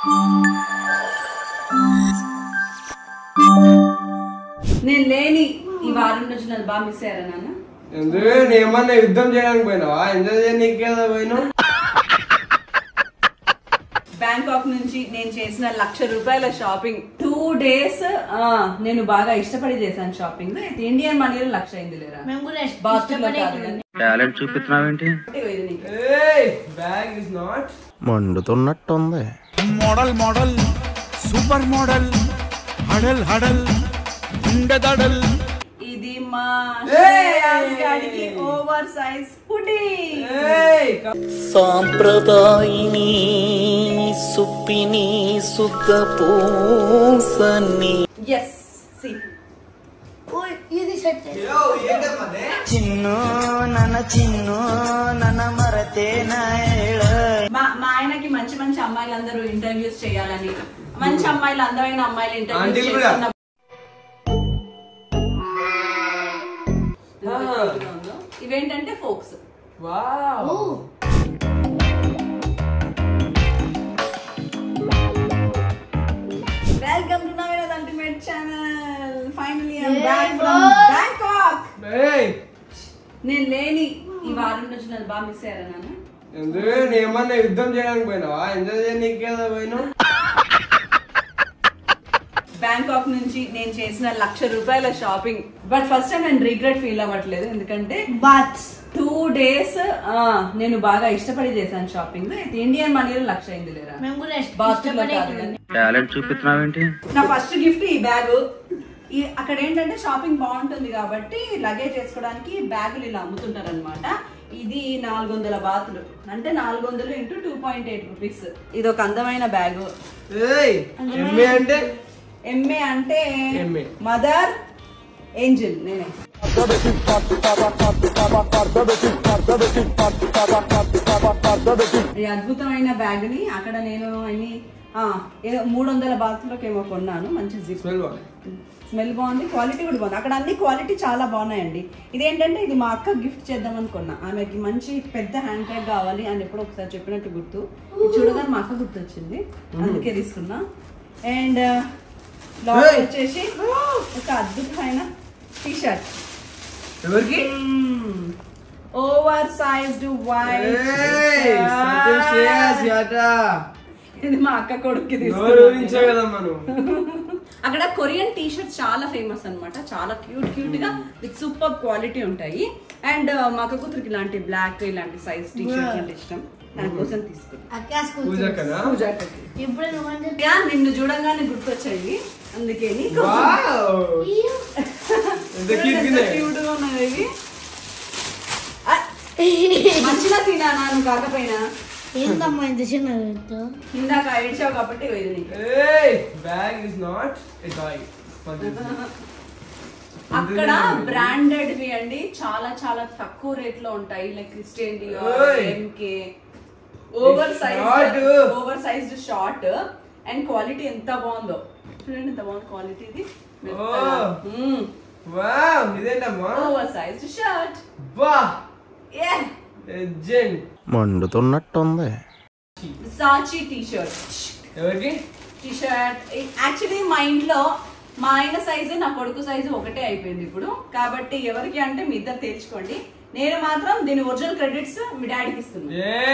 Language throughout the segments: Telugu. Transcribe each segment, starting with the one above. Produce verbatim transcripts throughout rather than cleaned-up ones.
నేను లేని ఈ వారం రోజు నన్ను బాగా మిస్ అయ్యారా నాన్న? ఎందుకు ఏమన్నా యుద్ధం చేయడానికి పోయినావా? ఎంజాయ్ చేయడానికి కదా పోయినావు. బ్యాంకాక్ నుంచి నేను చేసిన లక్ష రూపాయల షాపింగ్ టూ డేస్ నేను బాగా ఇష్టపడి చేశాను షాపింగ్. అయితే ఇండియన్ మనీలో లక్ష అయింది లేరా? టాలెంట్ చూపిస్తున్నావేంటి? బ్యాగ్ ఇస్ నాట్ మండుతున్నట్టుంది. మోడల్ మోడల్ సూపర్ మోడల్ హడల్ హడల్ ఉండదడల్. ఇది మా గాడికి ఓవర్ సైజ్ హుడీ. సాంప్రదాయిని సుప్పిని సుఖ పూసని. ఎస్ సి ఇది సెట్. చిన్ను నన్న చిన్ను నన్న మరతే నాయళ. మా మా ఆయనకి మంచి మంచి అమ్మాయిలు అందరూ ఇంటర్వ్యూస్ చేయాలని, మంచి అమ్మాయిలు అందమైన అమ్మాయిలు ఇంటర్వ్యూస్ చేస్తున్న ఇవేంటంటే folks. Welcome to Naveena's ultimate channel. Finally I am back from Bangkok. నేను లేని ఈ వారం రోజు నన్ను బాగా మిస్ అయ్యారా నాన్న? ఎందుకు ఏమన్నా యుద్ధం చేయడానికి పోయినావా? ఎంజాయ్ చేయడానికి కదా పోయినావు. బ్యాంకాక్ నుంచి నేను చేసిన లక్ష రూపాయల షాపింగ్. బట్ ఫస్ట్ టైం నేను రిగ్రెట్ ఫీల్ అవ్వట్లేదు, ఎందుకంటే బట్ టూ డేస్ నేను బాగా ఇష్టపడి చేశాను షాపింగ్. అయితే ఇండియన్ మనీలో లక్ష అయింది లేరా? టాలెంట్ చూపిస్తున్నావేంటి? నా ఫస్ట్ గిఫ్ట్ ఈ బ్యాగ్. అక్కడ ఏంటంటే షాపింగ్ బాగుంటుంది కాబట్టి లగేజ్ చేసుకోవడానికి బ్యాగులు ఇలా అమ్ముతుంటారు అనమాట. ఇది నాలుగు వందల బాతులు అంటే నాలుగు వందలు into two point eight rupees. ఇది ఒక అందమైన బ్యాగ్. అంటే ఎంఏ అంటే మదర్ ఏంజల్. నేనే ఈ అద్భుతమైన బ్యాగ్ ని అక్కడ నేను అన్ని ఏదో మూడు వందల బాతులకు ఏమో కొన్నాను. మంచి జిప్, స్మెల్ బాగుంది, క్వాలిటీ కూడా బాగుంది. అక్కడ అన్ని క్వాలిటీ చాలా బాగున్నాయండి. ఇదేంటంటే ఇది మా అక్క గిఫ్ట్ చేద్దాం అనుకున్నా. ఆమెకి మంచి పెద్ద హ్యాండ్ బ్యాగ్ కావాలి అని ఎప్పుడో ఒకసారి చెప్పినట్టు గుర్తు. చూడగానే మా అక్క గుర్తు వచ్చింది, అందుకే తీసుకున్నా. అండ్ లోపల వచ్చేసి ఒక అద్భుతమైన టీ షర్ట్. ఎవరికి? Oversized white. ఇది మా అక్క కొడుక్కి తీసుకున్నా. అక్కడ కొరియన్ టీ షర్ట్స్ చాలా ఫేమస్ అనమాట. చాలా క్యూట్ క్యూట్ గా విత్ సూపర్ క్వాలిటీ ఉంటాయి. అండ్ మా అక్క కూతురికి ఇలాంటి బ్లాక్ ఇలాంటి సైజ్ టీ షర్ట్స్ అంటే ఇష్టం, దానికోసం తీసుకున్నా. నిన్ను చూడంగానే గుర్తొచ్చాయి, అందుకే క్యూట్ గా ఉన్నది. మంచిగా తినా నువ్వు కాకపోయినా. ఏందమ్మా ఇంత చిన్న ఇందాక ఏడ్చావు కాబట్టి అక్కడ బ్రాండెడ్ వి అండి, చాలా చాలా తక్కువ రేట్ లో ఉంటాయి. Like Christian Dior, MK. Oversize oversized short and quality ఎంత బాగుందో చూడండి, ఎంత బాగుంది క్వాలిటీ. ఇది ఓవర్ సైజ్డ్ షర్ట్. మండుతున్నట్టుంది. సాచి టీ షర్ట్. ఎవరికి టీ షర్ట్ యాక్చువల్లీ మా ఇంట్లో మా ఆయన సైజు నా కొడుకు సైజు ఒకటే అయిపోయింది ఇప్పుడు. కాబట్టి ఎవరికి అంటే మీ ఇద్దరు తెలుసుకోండి. నేను మాత్రం దీని ఒరిజినల్ క్రెడిట్స్ మీ డాడీకి ఇస్తున్నాను.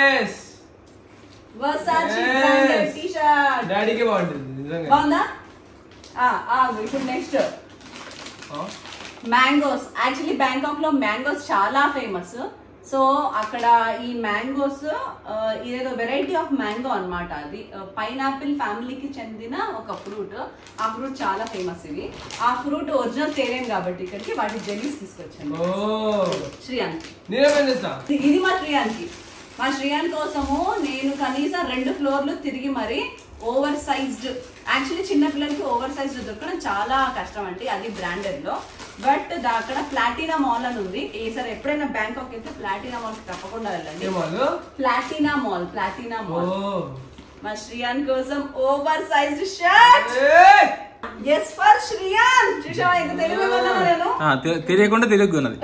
టీ షర్ట్ డాడీకి బాగుంటుంది. బాగుందా? ఇప్పుడు నెక్స్ట్ మ్యాంగోస్. యాక్చువల్లీ బ్యాంకాక్ లో మ్యాంగోస్ చాలా ఫేమస్. సో అక్కడ ఈ మ్యాంగోస్ ఇదేదో వెరైటీ ఆఫ్ మ్యాంగో అనమాట. అది పైనాపిల్ ఫ్యామిలీకి చెందిన ఒక ఫ్రూట్. ఆ ఫ్రూట్ చాలా ఫేమస్. ఇవి ఆ ఫ్రూట్ ఒరిజినల్ తేలేం కాబట్టి ఇక్కడికి వాటి జెలీస్ తీసుకొచ్చాను శ్రీయాన్కి. ఇది మా శ్రీయాన్కి. మా శ్రీయాన్ కోసము నేను కనీసం రెండు ఫ్లోర్లు తిరిగి మరి ఓవర్ సైజ్డ్, యాక్చువల్లీ చిన్న పిల్లలకి ఓవర్ సైజ్డ్ దొరకడం చాలా కష్టం అండి, అది బ్రాండెడ్ లో. బట్ అక్కడ ప్లాటినా మాల్ అని ఉంది. ఈసారి ఎప్పుడైనా బ్యాంకాక్ అయితే ప్లాటినా మాల్ తప్పకుండా వెళ్ళండి. ప్లాటినా మాల్ ప్లాటినా మాల్ మా శ్రీయాన్ కోసం oversized shirt. S for Shreyan. చూసావా ఎంత తెలుగు నేను? తెలియకుండా తెలుగు ఉన్నది.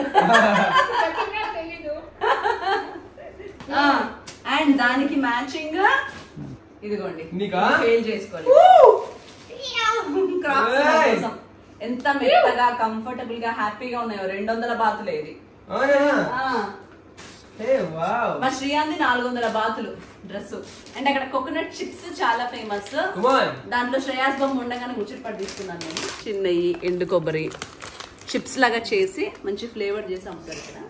అండ్ దానికి మ్యాచింగ్ ఇదిగోండి నీకా? ఫెయిల్ చేసుకోవాలి. క్రాక్స్ నా కోసం ఎంత మెత్తగా కంఫర్టబుల్ గా హ్యాపీగా ఉన్నాయో. రెండు వందల బాతులు ఇది. మా శ్రీయాంది నాలుగు వందల బాతులు డ్రెస్. అండ్ అక్కడ కోకోనట్ చిప్స్ చాలా ఫేమస్. దాంట్లో శ్రేయాస్ బొమ్మ ఉండగానే ముచ్చటపడి తీసుకున్నాను నేను. చిన్నవి ఎండు కొబ్బరి చిప్స్ లాగా చేసి మంచి ఫ్లేవర్ చేసి అమ్ముతారు ఇక్కడ.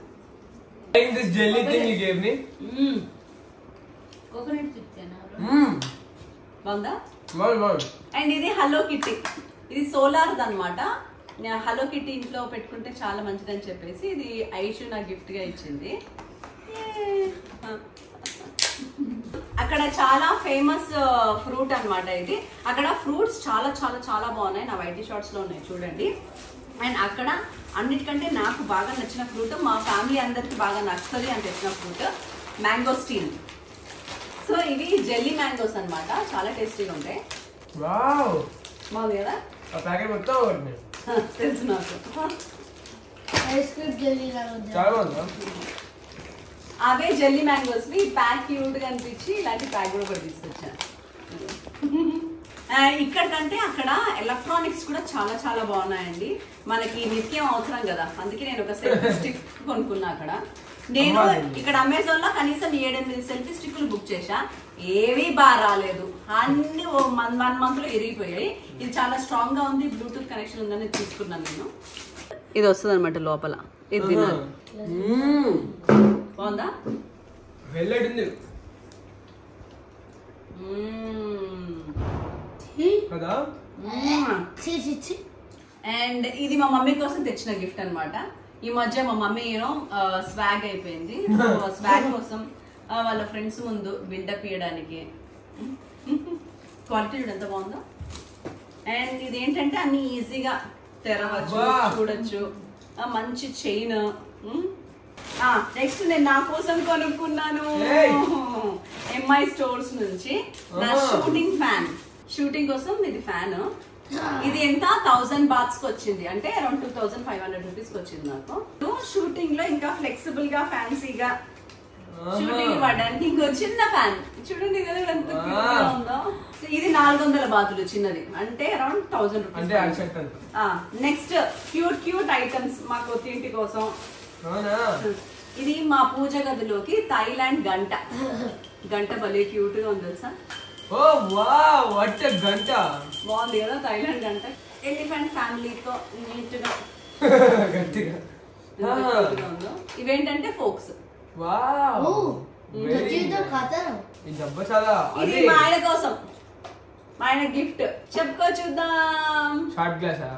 కోకోనట్ చిప్స్ బాగుందా? అండ్ ఇది హలో కిట్టి. ఇది సోలార్ అనమాట. హలో కిట్టి ఇంట్లో పెట్టుకుంటే చాలా మంచిదని చెప్పేసి ఇది ఐషు నాకు గిఫ్ట్ గా ఇచ్చింది. అక్కడ చాలా ఫేమస్ ఫ్రూట్ అనమాట ఇది. అక్కడ ఫ్రూట్స్ చాలా చాలా చాలా బాగున్నాయి. నా వైటీ షార్ట్స్ లో ఉన్నాయి చూడండి. అండ్ అక్కడ అన్నిటికంటే నాకు బాగా నచ్చిన ఫ్రూట్, మా ఫ్యామిలీ అందరికి బాగా నచ్చుతుంది అని తెచ్చిన ఫ్రూట్ మ్యాంగోస్టీన్. సో ఇవి జెల్లీ మ్యాంగోస్ అనమాట. చాలా టేస్టీగా ఉంటాయి. బాగుంది కదా? తెలుసు నాకు. అవే జెల్లీ మ్యాంగోస్ ప్యాక్ క్యూట్ గా అనిపించి ఇలాంటి ప్యాక్ కూడా కూడా తీసుకొచ్చాను. ఇక్కడ కంటే అక్కడ ఎలక్ట్రానిక్స్ కూడా చాలా చాలా బాగున్నాయండి. మనకి నిత్యం అవసరం కదా, అందుకే నేను ఒక సెల్ఫీ స్టిక్ కొనుక్కున్నా అక్కడ. నేను ఇక్కడ అమెజాన్ లో కనీసం ఏడెనిమిది సెల్ఫీ స్టిక్లు బుక్ చేశా. ఏవి బాగా రాలేదు, అన్ని వన్ మంత్ లో ఇరిగిపోయాయి. ఇది చాలా స్ట్రాంగ్ గా ఉంది, బ్లూటూత్ కనెక్షన్ ఉందని తీసుకున్నాను నేను. ఇది వస్తుంది అనమాట లోపల. ఇది తినాలి. బాగుందా? అండ్ ఇది మా మమ్మీ కోసం తెచ్చిన గిఫ్ట్ అనమాట. ఈ మధ్య మా మమ్మీ యూనో స్వాగ్ అయిపోయింది. స్వాగ్ కోసం వాళ్ళ ఫ్రెండ్స్ ముందు బిల్డప్ ఇవ్వడానికి. క్వాలిటీ ఎంత బాగుందో. అండ్ ఇది ఏంటంటే అన్ని ఈజీగా తెరవచ్చు, చూడొచ్చు. మంచి చైన్. నెక్స్ట్ నేను నా కోసం కొనుక్కున్నాను ఎంఐ స్టోర్స్ నుంచి నా షూటింగ్ ఫ్యాన్. షూటింగ్ కోసం ఇది ఫ్యాన్. ఇది ఎంత థౌసండ్ బాత్స్ కి వచ్చింది, అంటే around two thousand five hundred rupees కి వచ్చింది నాకు. షూటింగ్ లో ఇంకా ఫ్లెక్సిబుల్ గా ఫ్యాన్సీగా షూటింగ్ పడడానికి ఇంకో చిన్న ఫ్యాన్ చూడండి ఎంత ఉందో. ఇది నాలుగు వందల బాతులు చిన్నది, అంటే around thousand rupees. Next cute cute items మా కొత్తింటి కోసం. ఇది మా పూజ గదిలోకి థాయిలాండ్ గంట. గంట భలే క్యూట్ గా ఉంది తెలుసా. గంట బాగుంది కదా థాయిలాండ్ గంట. ఎలిఫెంట్ ఫ్యామిలీతో నీట్ గా ఇవేంటంటే ఫోక్స్. ఇది మా ఆయన కోసం, మా ఆయన గిఫ్ట్. చెప్పుకో చూద్దాం. షార్ట్ గ్లాసా?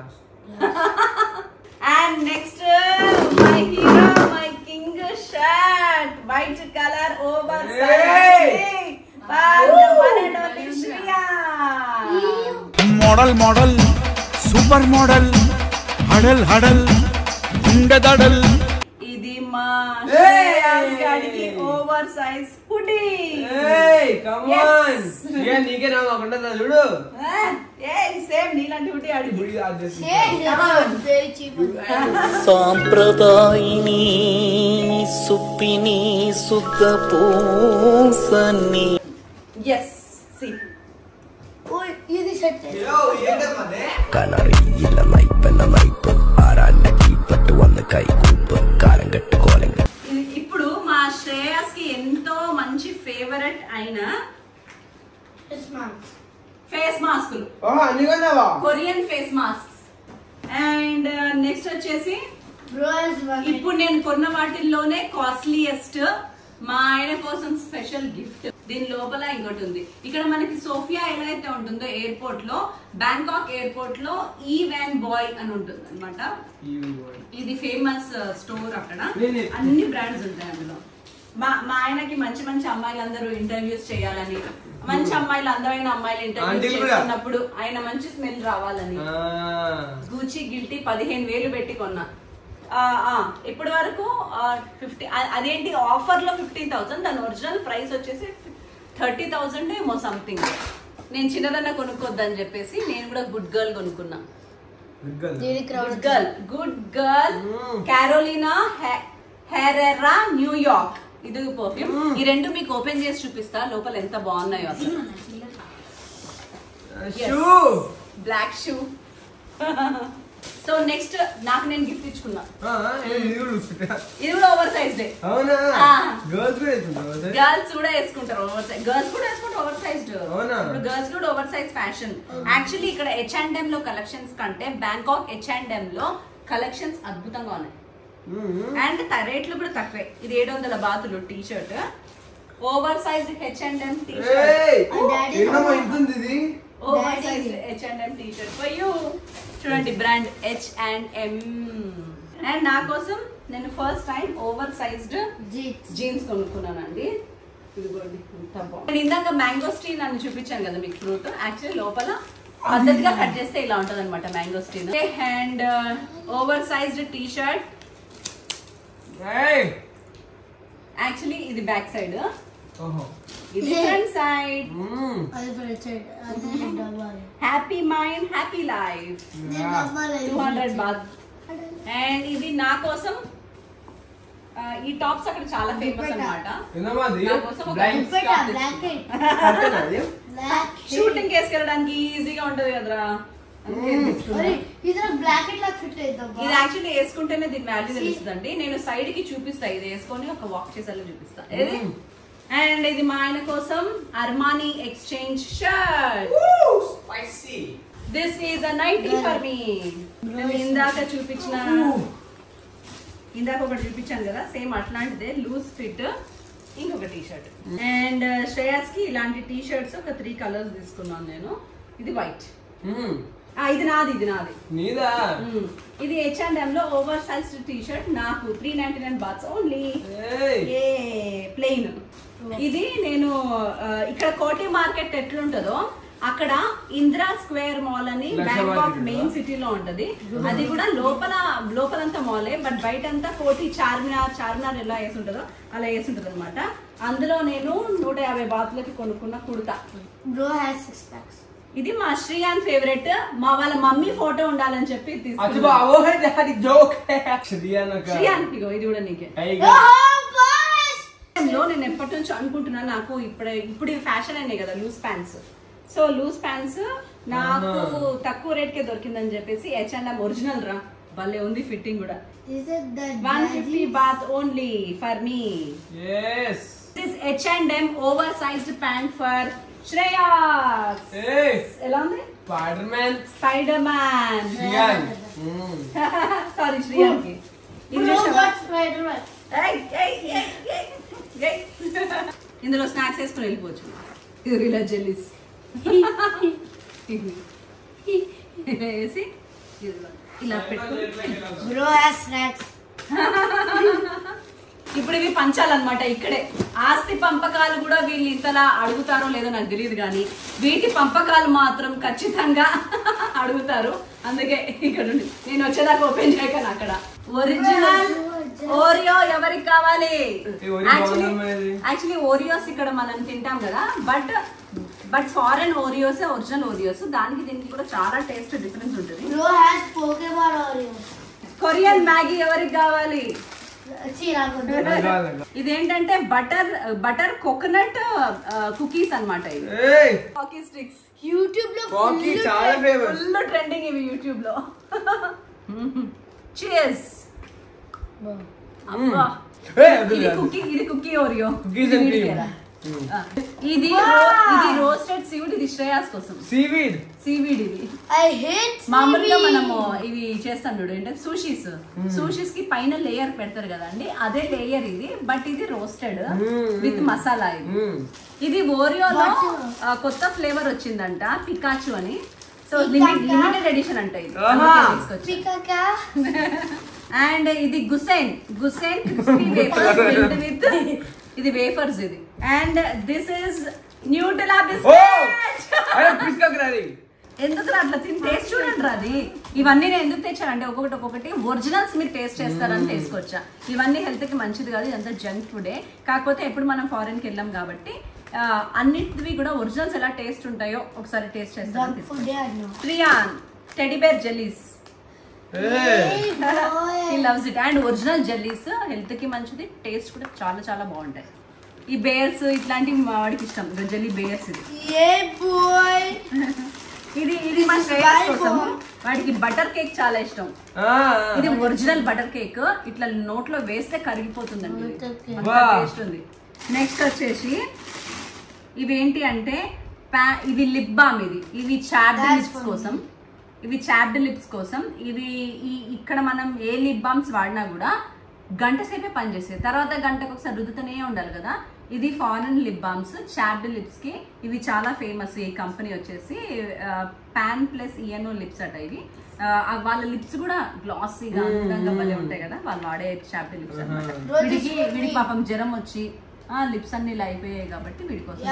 And next, my hero, my king shirt, white color, oversized, for the one and only Shriya. Model, model, super model, huddle, huddle, gunde daddle. Idi ma Shriya's gadiki oversized hoodie. Hey, come on. Yeah, నీకే నా ఒకటదా చూడు. Hey, same నీలాంటి hoodie ఆడి. సాంప్రదాయిని సుప్పిని సుఖ పూసని. Yes, see. ఇది సెట్. కలరి ఇల్ల మైపన మైపు ఆరాన్నకి పట్టు వంద కై కూపు కారం గట్టు కోలంగ. ఇప్పుడు మా శ్రేయస్ కి ఎంతో మంచి ఫేవరెట్ అయిన ఫేస్ మాస్కులు, Korean face mask. And next వచ్చేసి ఇప్పుడు నేను కొన్న వాటిల్లోనే కాస్ట్లీయెస్ట్ మా ఆయన కోసం స్పెషల్ గిఫ్ట్. దీని లోపల ఇంకోటి ఉంది. ఇక్కడ మనకి సోఫియా ఎలా అయితే ఉంటుందో ఎయిర్పోర్ట్ లో, బ్యాంకాక్ ఎయిర్పోర్ట్ లో ఈ వ్యాన్ బాయ్ అని ఉంటుంది అనమాట. ఇది ఫేమస్ స్టోర్. అక్కడ అన్ని బ్రాండ్స్ ఉంటాయి అందులో. మా మా ఆయనకి మంచి మంచి అమ్మాయిలందరూ ఇంటర్వ్యూస్ చేయాలని, మంచి అమ్మాయిలు అందమైన అమ్మాయిలు ఇంటర్వ్యూస్ చేస్తున్నప్పుడు ఆయన మంచి స్మెల్ రావాలని గూచి గిల్టీ పదిహేను వేలు పెట్టి కొన్నా. ఇప్పటి వరకు ఫిఫ్టీ, అదేంటి ఆఫర్ లో ఫిఫ్టీన్ థౌసండ్, దాని ఒరిజినల్ ప్రైస్ వచ్చేసి థర్టీ థౌసండ్ ఏమో సంథింగ్. నేను చిన్నదన్నా కొనుక్కోద్దని చెప్పేసి నేను కూడా గుడ్ గర్ల్ కొనుక్కున్నా. Good girl good girl Carolina Herrera New York. ఇది పర్ఫ్యూమ్. ఈ రెండు మీకు ఓపెన్ చేసి చూపిస్తా లోపల ఎంత బాగున్నాయో అసలు. Black shoe. సో నెక్స్ట్ నాకు నేను గిఫ్ట్ ఇచ్చుకున్నా. ఇది కూడా ఓవర్ సైజ్ డే. గర్ల్స్ కూడా వేసుకుంటారు ఓవర్ సైజ్. గర్ల్స్ కూడా వేసుకుంటారు ఓవర్ సైజ్డ్. ఇప్పుడు గర్ల్స్ కూడా ఓవర్ సైజ్ ఫ్యాషన్. యాక్చువల్లీ ఇక్కడ హెచ్ అండ్ ఎం లో కలెక్షన్స్ కంటే బ్యాంకాక్ హెచ్ అండ్ ఎం లో కలెక్షన్స్ అద్భుతంగా ఉన్నాయి. అండ్ రేట్లు కూడా తక్కువే. ఇది ఏడు వందల బాతులు T shirt, over size H and M T shirt. Over size H and M T shirt for you. చూడండి brand H and M. And నా కోసం నేను first time over sized jeans కొనుక్కున్నానండి. ఇదిగోండి ఎంత బాగుంది. నేను ఇందాక మ్యాంగోస్టీన్ అని చూపించాను కదా మీకు ఫ్రూట్. యాక్చువల్లీ లోపల పద్ధతిగా కట్ చేస్తే ఇలా ఉంటది అనమాట mangosteen. And over sized T shirt. Actually ఇది బ్యాక్ సైడ్, ఇది front side. Happy mind happy life. Two hundred baht. And ఇది నా కోసం. ఈ టాప్స్ అక్కడ చాలా ఫేమస్ అన్నమాట. షూటింగ్ వేసుకెళ్ళడానికి ఈజీగా ఉంటది కదరా. ఇది యాక్చువల్లీ వేసుకుంటేనే దీని వాల్యూ తెలుస్తుందండి. నేను సైడ్ కి చూపిస్తా, ఇది వేసుకొని ఒక వాక్ చేసేలా చూపిస్తా. అండ్ ఇది మా ఆయన కోసం Armani Exchange shirt. This is a nightie for me. ఇందాక చూపించిన ఇందాక ఒకటి చూపించాను కదా, సేమ్ అట్లాంటిదే లూజ్ ఫిట్ ఇంకొక టీ షర్ట్. అండ్ శ్రేయాస్ కి ఇలాంటి టీ షర్ట్స్ ఒక త్రీ కలర్స్ తీసుకున్నాను నేను. ఇది వైట్. ఇది నాది, ఇది నాది. ఇది హెచ్ అండ్ ఎం లో ఓవర్ సైజ్ టీ షర్ట్. నాకు three ninety nine bahts only. Plain. ఇది నేను ఇక్కడ కోటి మార్కెట్ ఎట్లుంటదో అక్కడ ఇందిరా స్క్వేర్ మాల్ అని బ్యాంకాక్ మెయిన్ సిటీలో ఉంటది. అది కూడా లోపల లోపలంతా మాలే, బట్ బయట అంతా కోటి చార్మినార్ చార్మినార్ ఎలా వేసి ఉంటుందో అలా వేసి ఉంటది అనమాట. అందులో నేను నూట యాభై బాతులకి కొనుక్కున్న కుర్తా. ఇది మా శ్రీయాన్ ఫేవరెట్. మా వాళ్ళ మమ్మీ ఫోటో ఉండాలని చెప్పి శ్రీయాన్ ఇది కూడా నీకే. నేను ఎప్పటి నుంచో అనుకుంటున్నా, నాకు ఇప్పుడు ఇప్పుడు ఫ్యాషన్ అయినాయి కదా loose pants. So loose pants నాకు తక్కువ రేట్ కే దొరికిందని చెప్పేసి హెచ్ అండ్ ఎం ఒరిజినల్ రా, భలే ఉంది ఫిట్టింగ్ కూడా. One fifty baht only for me. This H and M over sized pant for Shreyas. ఎలా ఉంది? Spider Man. Spider Man. Shreyan. Sorry Shreyan కి. ఇందులో స్నాక్స్ వేసుకుని వెళ్ళిపోవచ్చు. ఇలా జెల్లీస్ వేసి ఇలా పెట్టుకుని ఇప్పుడు ఇవి పంచాలన్నమాట ఇక్కడే. ఆస్తి పంపకాలు కూడా వీళ్ళు ఇంతలా అడుగుతారో లేదో నాకు తెలియదు, కానీ వీటి పంపకాలు మాత్రం ఖచ్చితంగా అడుగుతారు. అందుకే ఇక్కడ నేను వచ్చేదాకా ఓపెన్ చేయగాను అక్కడ. ఒరిజినల్ ఓరియో ఎవరికి కావాలి? యాక్చువల్లీ ఓరియోస్ ఇక్కడ మనం తింటాం కదా, but but foreign Oreos original Oreos. దానికి దీనికి కూడా చాలా టేస్ట్ డిఫరెన్స్ ఉంటుంది. కొరియన్ మ్యాగీ ఎవరికి కావాలి? ఇదేంటంటే బటర్ బటర్ కోకోనట్ కుకీస్ అన్నమాట. ఇవి కాకీ స్టిక్స్. యూట్యూబ్ లో ఫుల్ ట్రెండింగ్ ఇవి యూట్యూబ్ లో. చీర్స్. అబ్బా ఇది కుకీ, ఇది కుకీ ఓరియో. ఇది ఇది రోస్టెడ్ సీవీడ్. ఇది శ్రేయాస్ కోసం సీవీడ్. సీవీడ్ ఇది ఐ హేట్. మామూలుగా మనము ఇవి చేస్తాం చూడు, ఏంటంటే సూషీస్. సూషీస్ కి పైన లేయర్ పెడతారు కదండి, అదే లేయర్ ఇది. బట్ ఇది రోస్టెడ్ విత్ మసాలా. ఇది ఇది ఓరియోలో కొత్త ఫ్లేవర్ వచ్చిందంట, పికాచు అని. సో లిమిటెడ్ ఎడిషన్ అంట ఇది. అండ్ ఇది గుసైన్ గుసైన్ క్రిస్పీ వేఫర్స్ విత్ ఇది వేఫర్స్ ఇది. And this is Nutella biscuit. ఎందుకు అట్లా తిని టేస్ట్ చూడండి రాది. ఇవన్నీ నేను ఎందుకు తెచ్చానంటే ఒక్కొక్కటి ఒక్కొక్కటి ఒరిజినల్స్ మీరు టేస్ట్ చేస్తారని తీసుకొచ్చా. ఇవన్నీ హెల్త్ కి మంచిది కాదు, ఇదంతా జంక్ ఫుడే. కాకపోతే ఎప్పుడు మనం ఫారెన్ కి వెళ్ళాం కాబట్టి అన్నిటివి కూడా ఒరిజినల్స్ ఎలా టేస్ట్ ఉంటాయో ఒకసారి టేస్ట్ చేస్తాను. Shreyan teddy bear jellies. He loves it. And original jellies health కి మంచిది, టేస్ట్ కూడా చాలా చాలా బాగుంటాయి. ఈ బేర్స్ ఇట్లాంటివి మా వాడికి ఇష్టం, జెల్లీ బేర్స్. ఇది ఇది ఇది మా శ్రేయస్ కోసం. వాడికి బటర్ కేక్ చాలా ఇష్టం. ఇది ఒరిజినల్ బటర్ కేక్, ఇట్లా నోట్లో వేస్తే కరిగిపోతుందండి, టేస్ట్ ఉంది. నెక్స్ట్ వచ్చేసి ఇవేంటి అంటే ప్యా ఇవి లిప్ బామ్. ఇది ఇవి చాప్డ్ లిప్స్ కోసం, ఇవి చాప్డ్ లిప్స్ కోసం. ఇవి ఈ ఇక్కడ మనం ఏ లిప్ బామ్స్ వాడినా కూడా గంట సేపే పనిచేస్తాయి, తర్వాత గంటకు ఒకసారి రుద్దుతూనే ఉండాలి కదా. ఇది foreign lip balms chapped lips కి. ఇవి చాలా ఫేమస్. ఈ కంపెనీ వచ్చేసి పాన్ ప్లస్ ఈఎన్ఓ లిప్స్ అట. ఇవి వాళ్ళ లిప్స్ కూడా గ్లాసీగా అందంగా భలే ఉంటాయి కదా, వాళ్ళు వాడే చాప్డ్ లిప్స్ అన్నమాట. వీడికి వీడికి పాపం జ్వరం వచ్చి లిప్స్ అన్ని ఇలా అయిపోయాయి కాబట్టి వీడి కోసం.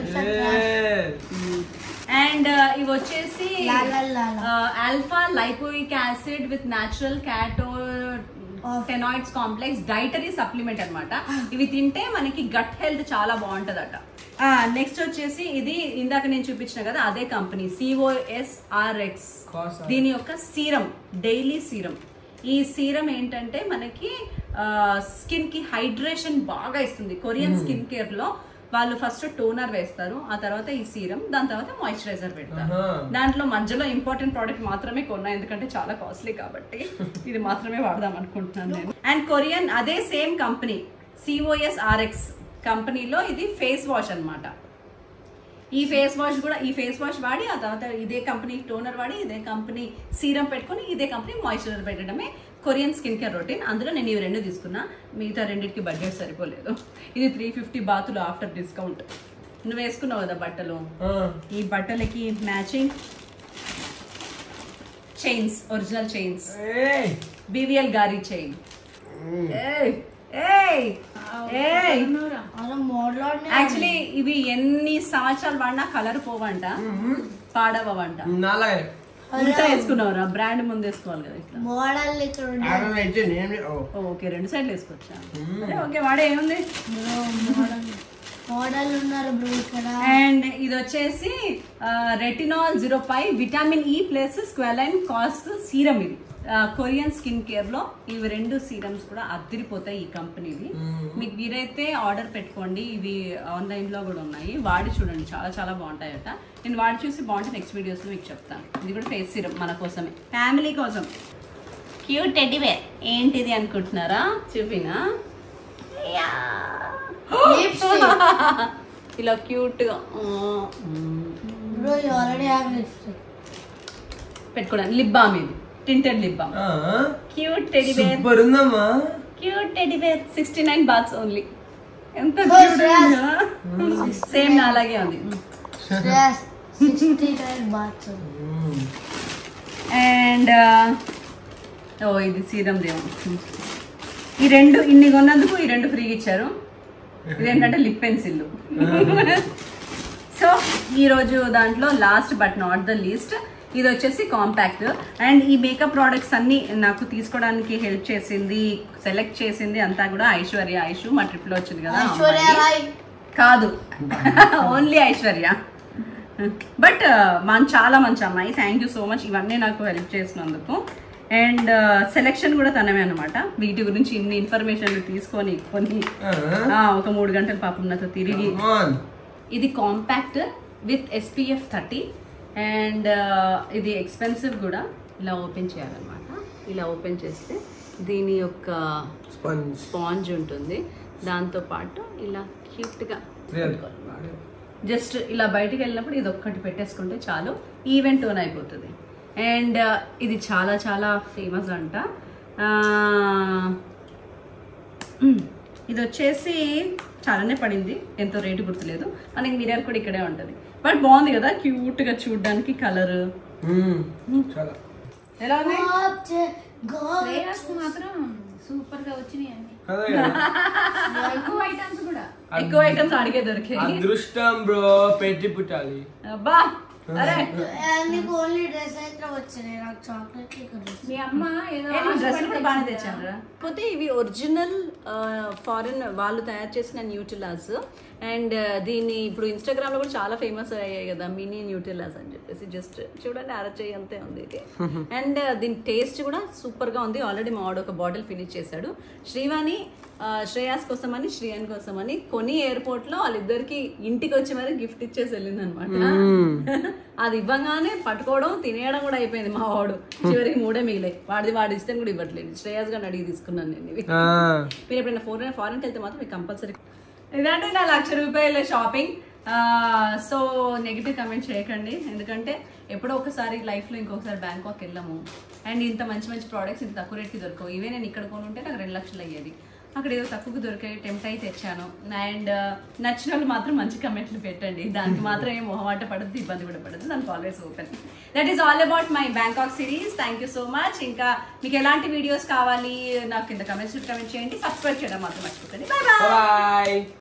అండ్ ఇవి వచ్చేసి alpha lipoic acid with natural carotenoids complex dietary supplement అన్నమాట. ఇవి తింటే మనకి గట్ హెల్త్ చాలా బాగుంటదట. నెక్స్ట్ వచ్చేసి ఇది ఇందాక నేను చూపించిన కదా అదే కంపెనీ సిఓఎస్ఆర్ఎక్స్. దీని యొక్క సీరం, డైలీ సీరం. ఈ సీరం ఏంటంటే మనకి స్కిన్ కి హైడ్రేషన్ బాగా ఇస్తుంది. కొరియన్ స్కిన్ కేర్ లో వాళ్ళు ఫస్ట్ టోనర్ వేస్తారు, ఆ తర్వాత ఈ సీరం, దాని తర్వాత మాయిశ్చరైజర్ పెడతారు. దాంట్లో మధ్యలో ఇంపార్టెంట్ ప్రోడక్ట్ మాత్రమే కొన్నా, ఎందుకంటే చాలా కాస్ట్లీ కాబట్టి ఇది మాత్రమే వాడదాం అనుకుంటున్నాను నేను. అండ్ కొరియన్ అదే సేమ్ కంపెనీ సిఓఎస్ఆర్ఎక్స్ కంపెనీలో ఇది ఫేస్ వాష్ అన్నమాట. ఈ ఫేస్ వాష్ కూడా ఈ ఫేస్ వాష్ వాడి ఆ తర్వాత ఇదే కంపెనీ టోనర్ వాడి ఇదే కంపెనీ సీరం పెట్టుకుని ఇదే కంపెనీ మాయిశ్చరైజర్ పెట్టడమే కొరియన్ స్కిన్ కేర్ రొటీన్. అందులో నేను ఇవి రెండు తీసుకున్నా, మిగతా రెండింటికి బడ్జెట్ సరిపోలేదు. ఇది త్రీ ఫిఫ్టీ బాతులు ఆఫ్టర్ డిస్కౌంట్. నువ్వు వేసుకున్నావు కదా బట్టలు, ఈ బట్టలకి matching chains, original chains, Bvlgari chain. Actually ఇవి ఎన్ని సంవత్సరాలు వాడినా కలర్ పోవంట, పాడవంట. ఉల్టా వేసుకున్నావురా, బ్రాండ్ ముందు వేసుకోవాలి కదా ఇట్లా. ఓకే రెండు సైడ్లు వేసుకోవచ్చా? ఓకే వాడే ఏముంది. అండ్ ఇది వచ్చేసి retinol zero five vitamin E plus squalane cast serum. ఇది కొరియన్ స్కిన్ కేర్ లో ఇవి రెండు సీరమ్స్ కూడా అదిరిపోతాయి ఈ కంపెనీవి. మీకు వీరైతే ఆర్డర్ పెట్టుకోండి, ఇవి ఆన్లైన్ లో కూడా ఉన్నాయి, వాడి చూడండి చాలా చాలా బాగుంటాయట. నేను వాడి చూసి బాగుంటే నెక్స్ట్ వీడియోస్ లో మీకు చెప్తాను. ఇది కూడా ఫేస్ సీరం మన కోసమే, ఫ్యామిలీ కోసం. Cute teddy bear. ఏంటిది అనుకుంటున్నారా? చూపినా ఇలా క్యూట్ గా పెట్టుకోవడానికి. లిప్ బామ్, ఇది tinted lip balm. Cute teddy bear, super ఉందమ్మా. Cute teddy bear sixty nine bahts only. ఎంత క్యూట్ ఉందా? సేమ్ నా అలాగే ఉంది. అండ్ ఓ ఇది సీరం దేవం. ఈ రెండు ఇన్ని కొన్నందుకు ఈ రెండు ఫ్రీగా ఇచ్చారు. ఇదేంటంటే లిప్ పెన్సిల్. సో ఈరోజు దాంట్లో last but not the least ఇది వచ్చేసి కాంపాక్ట్. అండ్ ఈ మేకప్ ప్రోడక్ట్స్ అన్ని నాకు తీసుకోవడానికి హెల్ప్ చేసింది, సెలెక్ట్ చేసింది అంతా కూడా ఐశ్వర్య. ఐషు మా ట్రిప్ లో వచ్చింది కదా, కాదు ఓన్లీ ఐశ్వర్య. బట్ మన చాలా మంచి అమ్మాయి, థ్యాంక్ యూ సో మచ్ ఇవన్నీ నాకు హెల్ప్ చేసినందుకు. అండ్ సెలెక్షన్ కూడా తనమే అనమాట. వీటి గురించి ఇన్ని ఇన్ఫర్మేషన్ తీసుకొని కొన్ని ఒక మూడు గంటల పాపం నాతో తిరిగి. ఇది compact with SPF thirty. And ఇది ఎక్స్పెన్సివ్ కూడా. ఇలా ఓపెన్ చేయాలన్నమాట. ఇలా ఓపెన్ చేస్తే దీని యొక్క స్పాంజ్ ఉంటుంది, దాంతోపాటు ఇలా క్యూట్గా జస్ట్ ఇలా బయటికి వెళ్ళినప్పుడు ఇది ఒక్కటి పెట్టేసుకుంటే చాలు, ఈవెంట్ టోన్ అయిపోతుంది. అండ్ ఇది చాలా చాలా ఫేమస్ అంట. ఇది వచ్చేసి చాలానే పడింది, ఎంతో రేటు గుర్తులేదు. మనకి మిర్రర్ కూడా ఇక్కడే ఉంటుంది. బట్ బాగుంది కదా, క్యూట్ గా చూడడానికి. కలర్ ఎలా ఉంది? మాత్రం సూపర్ గా వచ్చినాయి అన్ని. ఎక్కువ ఐటమ్స్ కూడా ఎక్కువ ఐటమ్స్ అడిగే దొరికాయి. అదృష్టం బ్రో, పెట్టి పుట్టాలి. అబ్బా అరే ఓన్లీ డ్రెస్ అయితే వచ్చినాయి, నాకు చాక్లెట్. మీ అమ్మ ఏదో డ్రెస్ కూడా బాగానే తెచ్చాను. కాకపోతే ఇవి ఒరిజినల్ ఫారెన్ వాళ్ళు తయారు చేసిన న్యూట్రిలాస్. అండ్ దీన్ని ఇప్పుడు ఇన్స్టాగ్రామ్ లో కూడా చాలా ఫేమస్ అయ్యాయి కదా మినీ న్యూట్రిలాస్ అని చెప్పేసి. జస్ట్ చూడండి అరచేయి అంతే ఉంది ఇది. అండ్ దీని టేస్ట్ కూడా సూపర్ గా ఉంది. ఆల్రెడీ మా వాడు ఒక బాటిల్ ఫినిష్ చేశాడు. శ్రీవాణి శ్రేయాస్ కోసం అని శ్రీయాన్ కోసం అని కొని ఎయిర్పోర్ట్ లో వాళ్ళిద్దరికి ఇంటికి వచ్చి మరి గిఫ్ట్ ఇచ్చేసి వెళ్ళింది అనమాట. అది ఇవ్వగానే పట్టుకోవడం తినేయడం కూడా అయిపోయింది. మా వాడు చివరికి మూడే మిగిలే. వాడిది వాడు ఇస్తే కూడా ఇవ్వట్లేదు. శ్రేయాస్ గారిని అడిగి తీసుకున్నాను నేను ఇవి. మీరు ఎప్పుడైనా ఫోరెన్ ఫారెన్కి వెళ్తే మాత్రం మీకు కంపల్సరీ. ఇదంటే నా లక్ష రూపాయల షాపింగ్. సో నెగిటివ్ కమెంట్ చేయకండి, ఎందుకంటే ఎప్పుడో ఒకసారి లైఫ్లో ఇంకొకసారి బ్యాంకాక్ వెళ్ళాము. అండ్ ఇంత మంచి మంచి ప్రోడక్ట్స్ ఇంత తక్కువ రేట్కి దొరకవు. ఇవే నేను ఇక్కడ కొని ఉంటే నాకు రెండు లక్షలు అయ్యేది. అక్కడ ఏదో తక్కువకి దొరికాయి, టెంప్ట్ అయి తెచ్చాను. అండ్ నచ్చిన వాళ్ళు మాత్రం మంచి కమెంట్లు పెట్టండి. దానికి మాత్రం ఏం మొహమాట పడద్దు, ఇబ్బంది కూడా పడద్దు. దానికి always open. That is all about my Bangkok series. Thank you so much. ఇంకా మీకు ఎలాంటి వీడియోస్ కావాలి నాకు కింద కమెంట్స్ కమెంట్ చేయండి. సబ్స్క్రైబ్ చేయడం మాత్రం మర్చిపోకండి. Bye bye.